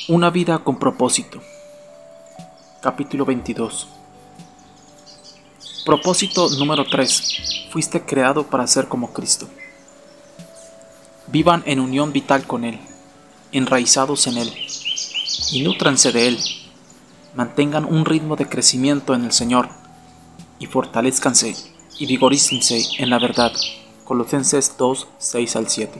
Una vida con propósito. Capítulo 22. Propósito número 3. Fuiste creado para ser como Cristo. Vivan en unión vital con Él, enraizados en Él, y nútranse de Él. Mantengan un ritmo de crecimiento en el Señor, y fortalezcanse y vigorícense en la verdad. Colosenses 2, 6 al 7.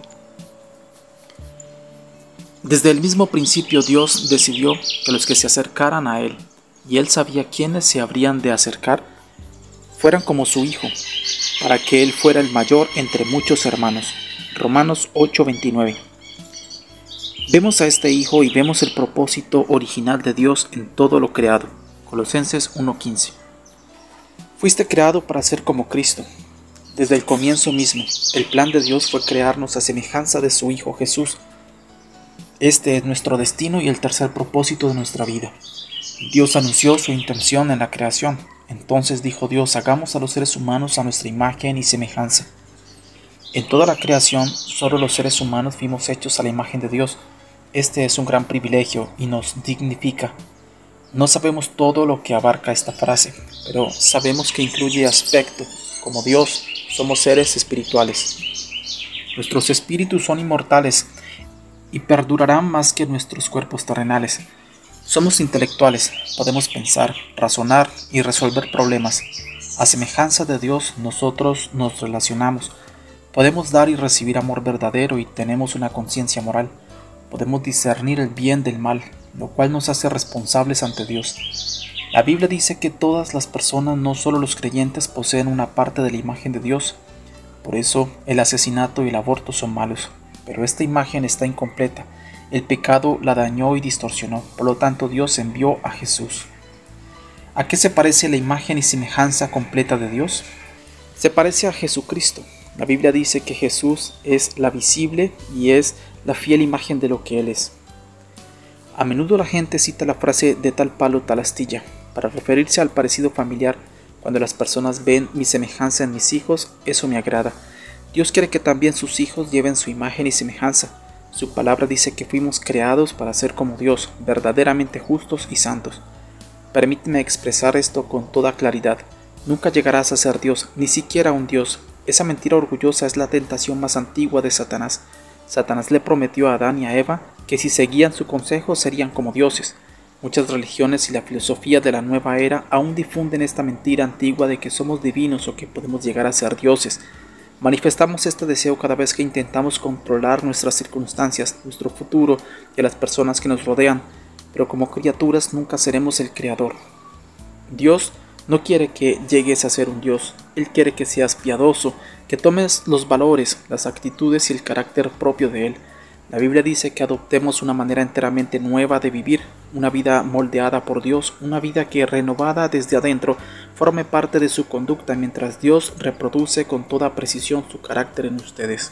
Desde el mismo principio Dios decidió que los que se acercaran a Él, y Él sabía quiénes se habrían de acercar, fueran como su Hijo, para que Él fuera el mayor entre muchos hermanos. Romanos 8:29. Vemos a este Hijo y vemos el propósito original de Dios en todo lo creado. Colosenses 1:15. Fuiste creado para ser como Cristo. Desde el comienzo mismo, el plan de Dios fue crearnos a semejanza de su Hijo Jesús. Este es nuestro destino y el tercer propósito de nuestra vida. Dios anunció su intención en la creación. Entonces dijo Dios: hagamos a los seres humanos a nuestra imagen y semejanza. En toda la creación, solo los seres humanos fuimos hechos a la imagen de Dios. Este es un gran privilegio y nos dignifica. No sabemos todo lo que abarca esta frase, pero sabemos que incluye aspectos. Como Dios, somos seres espirituales. Nuestros espíritus son inmortales y perdurarán más que nuestros cuerpos terrenales. Somos intelectuales, podemos pensar, razonar y resolver problemas. A semejanza de Dios, nosotros nos relacionamos. Podemos dar y recibir amor verdadero y tenemos una conciencia moral. Podemos discernir el bien del mal, lo cual nos hace responsables ante Dios. La Biblia dice que todas las personas, no solo los creyentes, poseen una parte de la imagen de Dios. Por eso, el asesinato y el aborto son malos. Pero esta imagen está incompleta. El pecado la dañó y distorsionó. Por lo tanto, Dios envió a Jesús. ¿A qué se parece la imagen y semejanza completa de Dios? Se parece a Jesucristo. La Biblia dice que Jesús es la visible y es la fiel imagen de lo que Él es. A menudo la gente cita la frase de tal palo tal astilla para referirse al parecido familiar. Cuando las personas ven mi semejanza en mis hijos, eso me agrada. Dios quiere que también sus hijos lleven su imagen y semejanza. Su palabra dice que fuimos creados para ser como Dios, verdaderamente justos y santos. Permíteme expresar esto con toda claridad. Nunca llegarás a ser Dios, ni siquiera un Dios. Esa mentira orgullosa es la tentación más antigua de Satanás. Satanás le prometió a Adán y a Eva que si seguían su consejo serían como dioses. Muchas religiones y la filosofía de la nueva era aún difunden esta mentira antigua de que somos divinos o que podemos llegar a ser dioses. Manifestamos este deseo cada vez que intentamos controlar nuestras circunstancias, nuestro futuro y a las personas que nos rodean, pero como criaturas nunca seremos el creador. Dios no quiere que llegues a ser un Dios. Él quiere que seas piadoso, que tomes los valores, las actitudes y el carácter propio de Él. La Biblia dice que adoptemos una manera enteramente nueva de vivir, una vida moldeada por Dios, una vida que, renovada desde adentro, forme parte de su conducta mientras Dios reproduce con toda precisión su carácter en ustedes.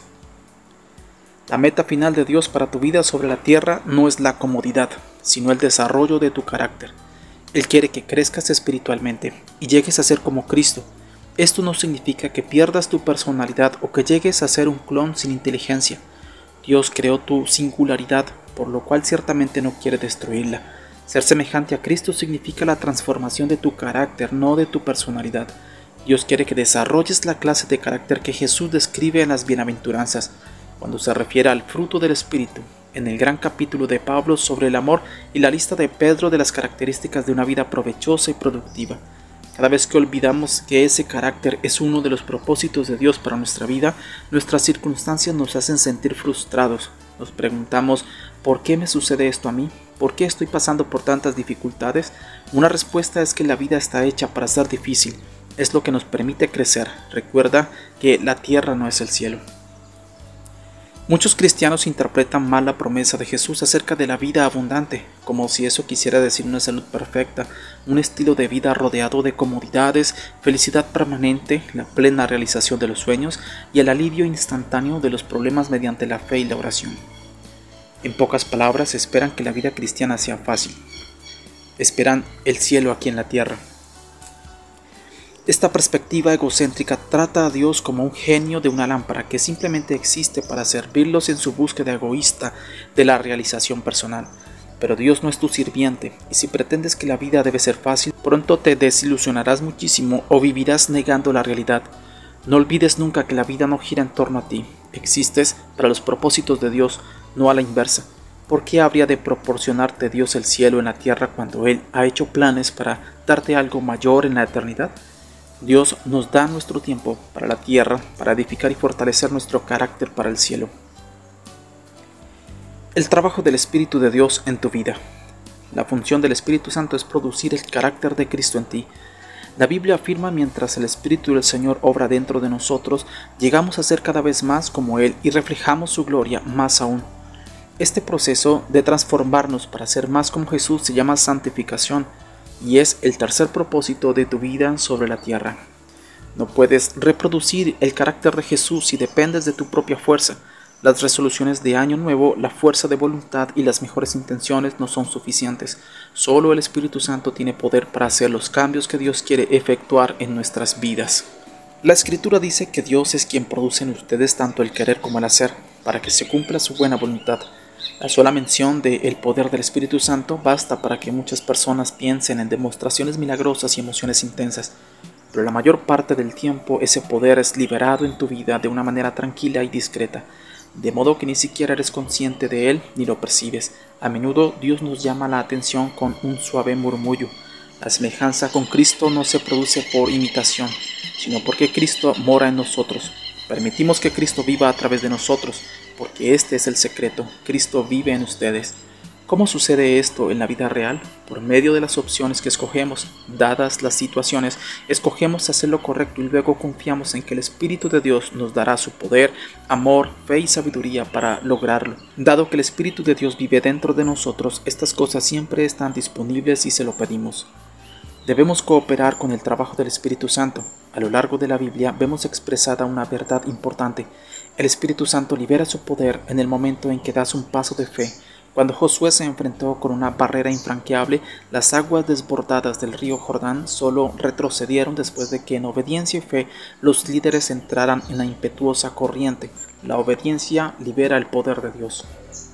La meta final de Dios para tu vida sobre la tierra no es la comodidad, sino el desarrollo de tu carácter. Él quiere que crezcas espiritualmente y llegues a ser como Cristo. Esto no significa que pierdas tu personalidad o que llegues a ser un clon sin inteligencia. Dios creó tu singularidad, por lo cual ciertamente no quiere destruirla. Ser semejante a Cristo significa la transformación de tu carácter, no de tu personalidad. Dios quiere que desarrolles la clase de carácter que Jesús describe en las bienaventuranzas, cuando se refiere al fruto del Espíritu, en el gran capítulo de Pablo sobre el amor y la lista de Pedro de las características de una vida provechosa y productiva. Cada vez que olvidamos que ese carácter es uno de los propósitos de Dios para nuestra vida, nuestras circunstancias nos hacen sentir frustrados. Nos preguntamos: ¿por qué me sucede esto a mí? ¿Por qué estoy pasando por tantas dificultades? Una respuesta es que la vida está hecha para ser difícil. Es lo que nos permite crecer. Recuerda que la tierra no es el cielo. Muchos cristianos interpretan mal la promesa de Jesús acerca de la vida abundante, como si eso quisiera decir una salud perfecta, un estilo de vida rodeado de comodidades, felicidad permanente, la plena realización de los sueños y el alivio instantáneo de los problemas mediante la fe y la oración. En pocas palabras, esperan que la vida cristiana sea fácil. Esperan el cielo aquí en la tierra. Esta perspectiva egocéntrica trata a Dios como un genio de una lámpara que simplemente existe para servirlos en su búsqueda egoísta de la realización personal. Pero Dios no es tu sirviente, y si pretendes que la vida debe ser fácil, pronto te desilusionarás muchísimo o vivirás negando la realidad. No olvides nunca que la vida no gira en torno a ti. Existes para los propósitos de Dios, no a la inversa. ¿Por qué habría de proporcionarte Dios el cielo en la tierra cuando Él ha hecho planes para darte algo mayor en la eternidad? Dios nos da nuestro tiempo para la tierra, para edificar y fortalecer nuestro carácter para el cielo. El trabajo del Espíritu de Dios en tu vida. La función del Espíritu Santo es producir el carácter de Cristo en ti. La Biblia afirma: mientras el Espíritu del Señor obra dentro de nosotros, llegamos a ser cada vez más como Él y reflejamos su gloria más aún. Este proceso de transformarnos para ser más como Jesús se llama santificación y es el tercer propósito de tu vida sobre la tierra. No puedes reproducir el carácter de Jesús si dependes de tu propia fuerza. Las resoluciones de año nuevo, la fuerza de voluntad y las mejores intenciones no son suficientes. Solo el Espíritu Santo tiene poder para hacer los cambios que Dios quiere efectuar en nuestras vidas. La Escritura dice que Dios es quien produce en ustedes tanto el querer como el hacer, para que se cumpla su buena voluntad. La sola mención del poder del Espíritu Santo basta para que muchas personas piensen en demostraciones milagrosas y emociones intensas. Pero la mayor parte del tiempo ese poder es liberado en tu vida de una manera tranquila y discreta, de modo que ni siquiera eres consciente de él ni lo percibes. A menudo Dios nos llama la atención con un suave murmullo. La semejanza con Cristo no se produce por imitación, sino porque Cristo mora en nosotros. Permitimos que Cristo viva a través de nosotros, porque este es el secreto: Cristo vive en ustedes. ¿Cómo sucede esto en la vida real? Por medio de las opciones que escogemos. Dadas las situaciones, escogemos hacer lo correcto y luego confiamos en que el Espíritu de Dios nos dará su poder, amor, fe y sabiduría para lograrlo. Dado que el Espíritu de Dios vive dentro de nosotros, estas cosas siempre están disponibles si se lo pedimos. Debemos cooperar con el trabajo del Espíritu Santo. A lo largo de la Biblia vemos expresada una verdad importante. El Espíritu Santo libera su poder en el momento en que das un paso de fe. Cuando Josué se enfrentó con una barrera infranqueable, las aguas desbordadas del río Jordán solo retrocedieron después de que en obediencia y fe los líderes entraran en la impetuosa corriente. La obediencia libera el poder de Dios.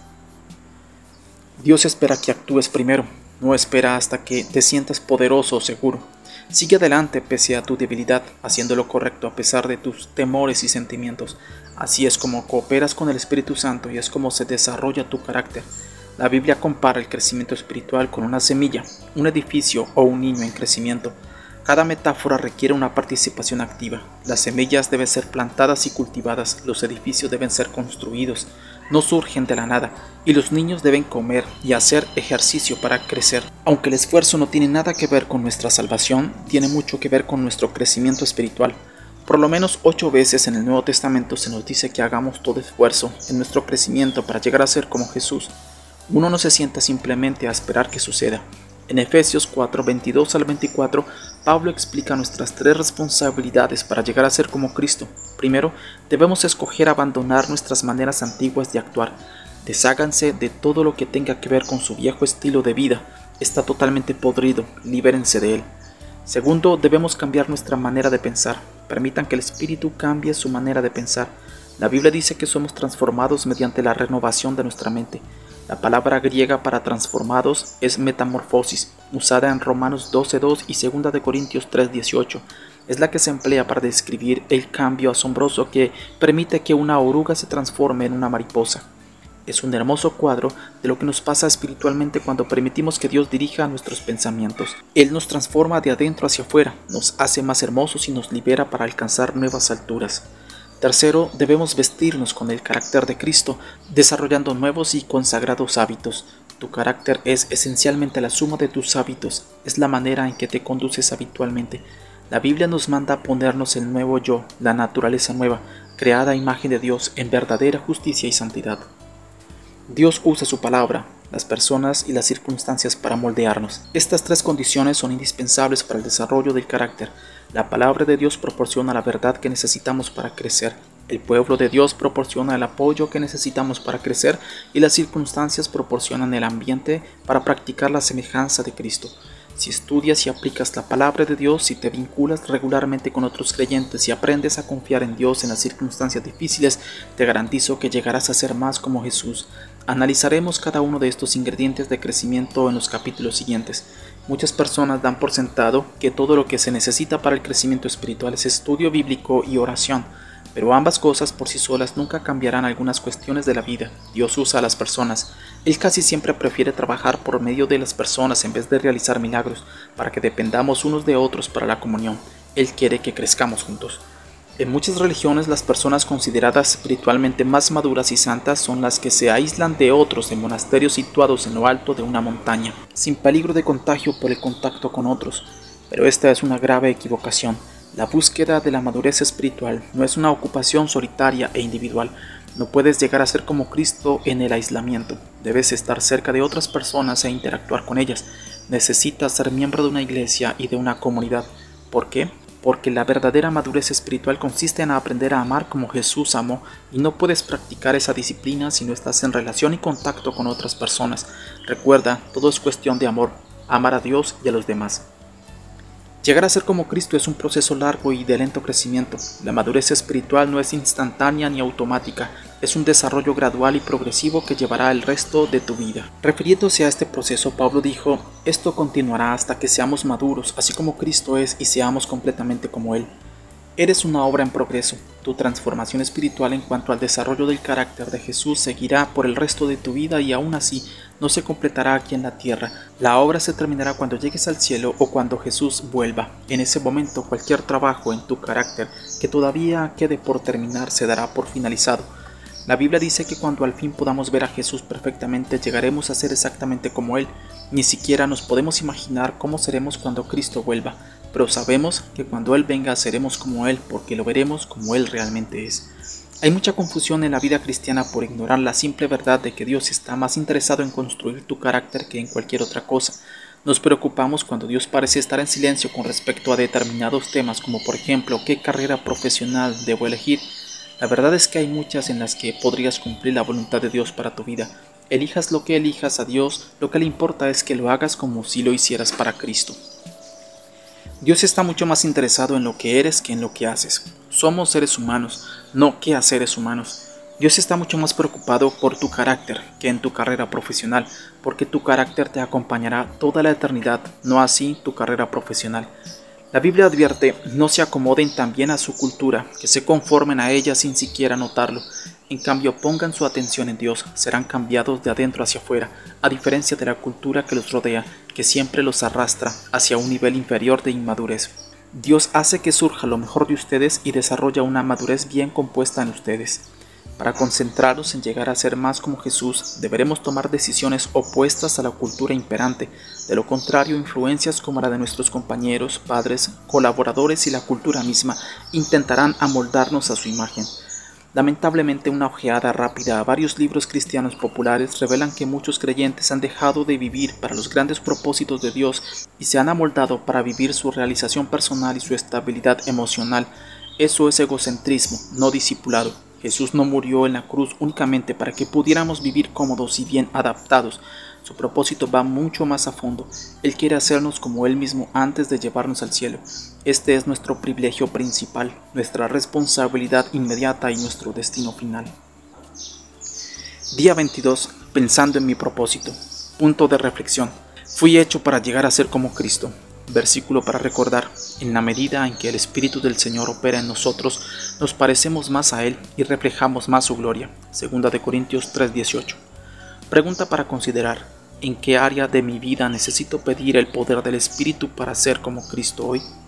Dios espera que actúes primero, no espera hasta que te sientas poderoso o seguro. Sigue adelante pese a tu debilidad, haciendo lo correcto a pesar de tus temores y sentimientos. Así es como cooperas con el Espíritu Santo y es como se desarrolla tu carácter. La Biblia compara el crecimiento espiritual con una semilla, un edificio o un niño en crecimiento. Cada metáfora requiere una participación activa. Las semillas deben ser plantadas y cultivadas, los edificios deben ser construidos, no surgen de la nada, y los niños deben comer y hacer ejercicio para crecer. Aunque el esfuerzo no tiene nada que ver con nuestra salvación, tiene mucho que ver con nuestro crecimiento espiritual. Por lo menos 8 veces en el Nuevo Testamento se nos dice que hagamos todo esfuerzo en nuestro crecimiento para llegar a ser como Jesús. Uno no se sienta simplemente a esperar que suceda. En Efesios 4, 22 al 24, Pablo explica nuestras 3 responsabilidades para llegar a ser como Cristo. Primero, debemos escoger abandonar nuestras maneras antiguas de actuar. Desháganse de todo lo que tenga que ver con su viejo estilo de vida. Está totalmente podrido, libérense de él. Segundo, debemos cambiar nuestra manera de pensar. Permitan que el Espíritu cambie su manera de pensar. La Biblia dice que somos transformados mediante la renovación de nuestra mente. La palabra griega para transformados es metamorfosis, usada en Romanos 12:2 y 2 de Corintios 3:18. Es la que se emplea para describir el cambio asombroso que permite que una oruga se transforme en una mariposa. Es un hermoso cuadro de lo que nos pasa espiritualmente cuando permitimos que Dios dirija nuestros pensamientos. Él nos transforma de adentro hacia afuera, nos hace más hermosos y nos libera para alcanzar nuevas alturas. Tercero, debemos vestirnos con el carácter de Cristo, desarrollando nuevos y consagrados hábitos. Tu carácter es esencialmente la suma de tus hábitos, es la manera en que te conduces habitualmente. La Biblia nos manda a ponernos el nuevo yo, la naturaleza nueva, creada a imagen de Dios en verdadera justicia y santidad. Dios usa su palabra, las personas y las circunstancias para moldearnos. Estas 3 condiciones son indispensables para el desarrollo del carácter. La palabra de Dios proporciona la verdad que necesitamos para crecer. El pueblo de Dios proporciona el apoyo que necesitamos para crecer y las circunstancias proporcionan el ambiente para practicar la semejanza de Cristo. Si estudias y aplicas la palabra de Dios, si te vinculas regularmente con otros creyentes y aprendes a confiar en Dios en las circunstancias difíciles, te garantizo que llegarás a ser más como Jesús. Analizaremos cada uno de estos ingredientes de crecimiento en los capítulos siguientes. Muchas personas dan por sentado que todo lo que se necesita para el crecimiento espiritual es estudio bíblico y oración, pero ambas cosas por sí solas nunca cambiarán algunas cuestiones de la vida. Dios usa a las personas. Él casi siempre prefiere trabajar por medio de las personas en vez de realizar milagros, para que dependamos unos de otros para la comunión. Él quiere que crezcamos juntos. En muchas religiones, las personas consideradas espiritualmente más maduras y santas son las que se aíslan de otros en monasterios situados en lo alto de una montaña, sin peligro de contagio por el contacto con otros. Pero esta es una grave equivocación. La búsqueda de la madurez espiritual no es una ocupación solitaria e individual. No puedes llegar a ser como Cristo en el aislamiento. Debes estar cerca de otras personas e interactuar con ellas. Necesitas ser miembro de una iglesia y de una comunidad. ¿Por qué? Porque la verdadera madurez espiritual consiste en aprender a amar como Jesús amó, y no puedes practicar esa disciplina si no estás en relación y contacto con otras personas. Recuerda, todo es cuestión de amor, amar a Dios y a los demás. Llegar a ser como Cristo es un proceso largo y de lento crecimiento. La madurez espiritual no es instantánea ni automática, es un desarrollo gradual y progresivo que llevará el resto de tu vida. Refiriéndose a este proceso, Pablo dijo: esto continuará hasta que seamos maduros, así como Cristo es, y seamos completamente como Él. Eres una obra en progreso. Tu transformación espiritual en cuanto al desarrollo del carácter de Jesús seguirá por el resto de tu vida y aún así no se completará aquí en la tierra. La obra se terminará cuando llegues al cielo o cuando Jesús vuelva. En ese momento cualquier trabajo en tu carácter que todavía quede por terminar se dará por finalizado. La Biblia dice que cuando al fin podamos ver a Jesús perfectamente llegaremos a ser exactamente como Él. Ni siquiera nos podemos imaginar cómo seremos cuando Cristo vuelva, pero sabemos que cuando Él venga seremos como Él porque lo veremos como Él realmente es. Hay mucha confusión en la vida cristiana por ignorar la simple verdad de que Dios está más interesado en construir tu carácter que en cualquier otra cosa. Nos preocupamos cuando Dios parece estar en silencio con respecto a determinados temas, como por ejemplo, ¿qué carrera profesional debo elegir? La verdad es que hay muchas en las que podrías cumplir la voluntad de Dios para tu vida. Elijas lo que elijas a Dios, lo que le importa es que lo hagas como si lo hicieras para Cristo. Dios está mucho más interesado en lo que eres que en lo que haces. Somos seres humanos, no quehaceres humanos. Dios está mucho más preocupado por tu carácter que en tu carrera profesional, porque tu carácter te acompañará toda la eternidad, no así tu carrera profesional. La Biblia advierte: no se acomoden también a su cultura, que se conformen a ella sin siquiera notarlo. En cambio, pongan su atención en Dios, serán cambiados de adentro hacia afuera, a diferencia de la cultura que los rodea, que siempre los arrastra hacia un nivel inferior de inmadurez. Dios hace que surja lo mejor de ustedes y desarrolla una madurez bien compuesta en ustedes. Para concentrarnos en llegar a ser más como Jesús, deberemos tomar decisiones opuestas a la cultura imperante. De lo contrario, influencias como la de nuestros compañeros, padres, colaboradores y la cultura misma intentarán amoldarnos a su imagen. Lamentablemente, una ojeada rápida a varios libros cristianos populares revelan que muchos creyentes han dejado de vivir para los grandes propósitos de Dios y se han amoldado para vivir su realización personal y su estabilidad emocional. Eso es egocentrismo, no discipulado. Jesús no murió en la cruz únicamente para que pudiéramos vivir cómodos y bien adaptados. Su propósito va mucho más a fondo. Él quiere hacernos como Él mismo antes de llevarnos al cielo. Este es nuestro privilegio principal, nuestra responsabilidad inmediata y nuestro destino final. Día 22. Pensando en mi propósito. Punto de reflexión. Fui hecho para llegar a ser como Cristo. Versículo para recordar: en la medida en que el Espíritu del Señor opera en nosotros, nos parecemos más a Él y reflejamos más su gloria. 2 Corintios 3:18. Pregunta para considerar: ¿en qué área de mi vida necesito pedir el poder del Espíritu para ser como Cristo hoy?